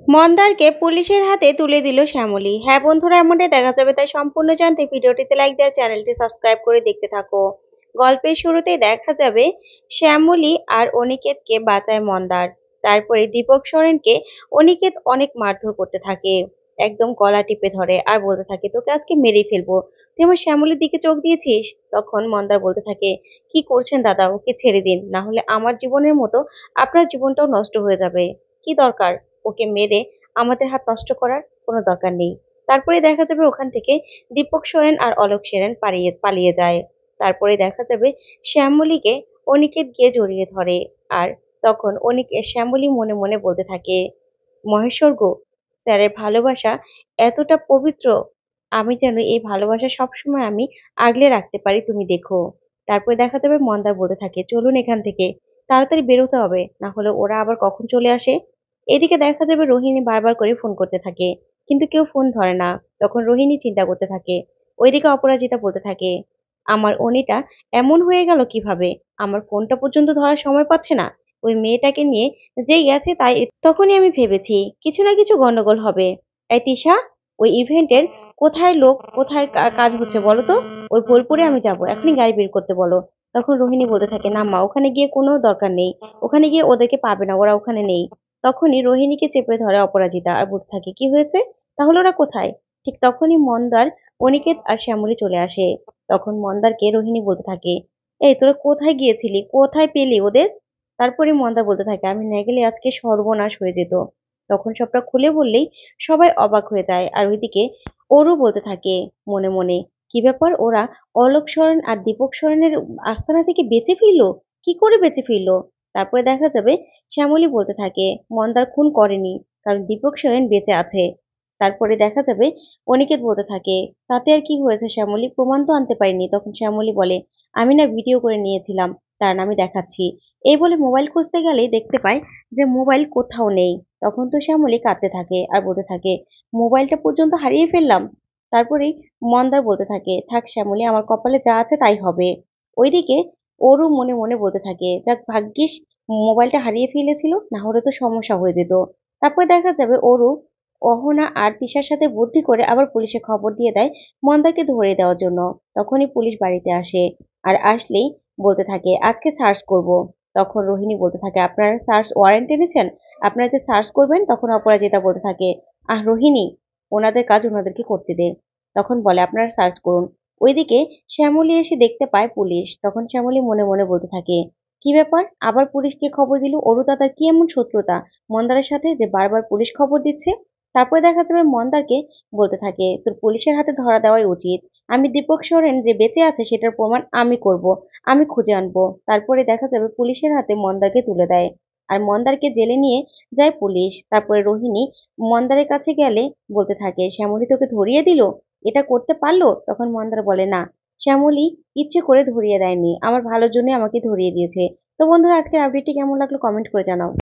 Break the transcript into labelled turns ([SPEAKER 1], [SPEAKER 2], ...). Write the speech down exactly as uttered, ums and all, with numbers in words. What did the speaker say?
[SPEAKER 1] মন্দারকে পুলিশের হাতে তুলে দিল শ্যামলী। হ্যাঁ বন্ধুরা, এমনটাই দেখা যাবে, তাই সম্পূর্ণ জানতে ভিডিওটিতে লাইক দেওয়া, চ্যানেলটি সাবস্ক্রাইব করে দেখতে থাকো। গল্পের শুরুতেই দেখা যাবে শ্যামলী আর অনিকেতকে বাঁচায় মন্দার। তারপরে দীপক সরেনকে অনিকেত অনেক মারধর করতে থাকে, একদম গলা টিপে ধরে আর বলতে থাকে তোকে আজকে মেরেই ফেলবো, তুই আমার শ্যামলীর দিকে চোখ দিয়েছিস। তখন মন্দার বলতে থাকে কি করছেন দাদা, ওকে ছেড়ে দিন, না হলে আমার জীবনের মতো আপনার জীবনটাও নষ্ট হয়ে যাবে। কি দরকার ওকে মেরে আমাদের হাত নষ্ট করার, কোনো দরকার নেই। তারপরে দেখা যাবে ওখান থেকে দীপক সোরেন আর অলোক সেরেন পালিয়ে পালিয়ে যায়। তারপরে দেখা যাবে শ্যামলীকে অনিকেত গিয়ে জড়িয়ে ধরে। আর তখন অনিক শ্যামলী মনে মনে বলতে থাকে মহেশ্বর গো, স্যারের ভালোবাসা এতটা পবিত্র, আমি যেন এই ভালোবাসা সবসময় আমি আগলে রাখতে পারি, তুমি দেখো। তারপরে দেখা যাবে মন্দার বলতে থাকে চলুন এখান থেকে, তাড়াতাড়ি বেরোতে হবে, না হলে ওরা আবার কখন চলে আসে। এদিকে দেখা যাবে রোহিণী বারবার করে ফোন করতে থাকে, কিন্তু কেউ ফোন ধরে না। তখন রোহিণী চিন্তা করতে থাকে। ওইদিকে অপরাজিতা বলতে থাকে আমার অনিটা এমন হয়ে গেল কিভাবে, আমার ফোনটা পর্যন্ত ধরার সময় পাচ্ছে না। ওই মেয়েটাকে নিয়ে যেই গেছে তাই, তখনই আমি ভেবেছি কিছু না কিছু গন্ডগোল হবে। এই তিশা, ওই ইভেন্টের কোথায় লোক কোথায় কা- কাজ হচ্ছে বলো তো, ওই বোলপুরে আমি যাব, এখনই গাড়ি বের করতে বলো। তখন রোহিণী বলতে থাকে না মা, ওখানে গিয়ে কোনো দরকার নেই, ওখানে গিয়ে ওদেরকে পাবে না, ওরা ওখানে নেই। তখনই রোহিণীকে চেপে ধরে অপরাজিতা আর বলতে থাকে কি হয়েছে, তাহলে ওরা কোথায়। ঠিক তখনই মন্দার, অনিকেত আর শ্যামলী চলে আসে। তখন মন্দারকে রোহিণী বলতে থাকে এই তোরা কোথায় গিয়েছিলি, কোথায় পেলি ওদের। তারপরে মন্দার বলতে থাকে আমি না গেলে আজকে সর্বনাশ হয়ে যেত। তখন সবটা খুলে বললেই সবাই অবাক হয়ে যায়। আর ওইদিকে ওরও বলতে থাকে মনে মনে কি ব্যাপার, ওরা অলোক সরেন আর দীপক সরেনের আস্তানা থেকে বেঁচে ফিরলো, কি করে বেঁচে ফিরলো। তারপরে দেখা যাবে শ্যামলী বলতে থাকে মন্দার খুন করেনি, কারণ দীপক সোরেন বেঁচে আছে। তারপরে দেখা যাবে অনিকেত বলতে থাকে তাতে আর কি হয়েছে শ্যামলী, প্রমাণ তো আনতে পারিনি। তখন শ্যামলী বলে আমি না ভিডিও করে নিয়েছিলাম, দাঁড়ান আমি দেখাচ্ছি। এই বলে মোবাইল খুঁজতে গেলেই দেখতে পায় যে মোবাইল কোথাও নেই। তখন তো শ্যামলী কাঁদতে থাকে আর বলতে থাকে মোবাইলটা পর্যন্ত হারিয়ে ফেললাম। তারপরেই মন্দার বলতে থাকে থাক শ্যামলী, আমার কপালে যা আছে তাই হবে। ওইদিকে ওরও মনে মনে বলতে থাকে যাক ভাগ্যিস মোবাইলটা হারিয়ে ফেলেছিল, না হলে তো সমস্যা হয়ে যেত। তারপর দেখা যাবে ওরও অহনা আর তিশার সাথে বুদ্ধি করে আবার পুলিশে খবর দিয়ে দেয় মন্দাকে ধরে দেওয়ার জন্য। তখনই পুলিশ বাড়িতে আসে। আর আসলেই বলতে থাকে আজকে সার্চ করব। তখন রোহিণী বলতে থাকে আপনারা সার্চ ওয়ারেন্ট এনেছেন, আপনারা যে সার্চ করবেন। তখন অপরাজিতা বলতে থাকে আহ রোহিণী, ওনাদের কাজ ওনাদেরকে করতে দে। তখন বলে আপনারা সার্চ করুন। ওইদিকে শ্যামলী এসে দেখতে পায় পুলিশ। তখন শ্যামলী মনে মনে বলতে থাকে কি ব্যাপার, আবার পুলিশকে খবর দিল, অরু দাদার কি এমন শত্রুতা মন্দারের সাথে যে বারবার পুলিশ খবর দিচ্ছে। তারপরে দেখা যাবে মন্দারকে বলতে থাকে তোর পুলিশের হাতে ধরা দেওয়াই উচিত, আমি দীপক সোরেন যে বেঁচে আছে সেটার প্রমাণ আমি করব, আমি খুঁজে আনবো। তারপরে দেখা যাবে পুলিশের হাতে মন্দারকে তুলে দেয়। আর মন্দারকে জেলে নিয়ে যায় পুলিশ। তারপরে রোহিণী মন্দারের কাছে গেলে বলতে থাকে শ্যামলী তোকে ধরিয়ে দিল, এটা করতে পারলো। তখন মন্দার বলে না, শ্যামলী ইচ্ছে করে ধরিয়ে দেয়নি, আমার ভালোর জন্য আমাকে ধরিয়ে দিয়েছে। তো বন্ধুরা, আজকের আপডেটটি কেমন লাগলো কমেন্ট করে জানাও।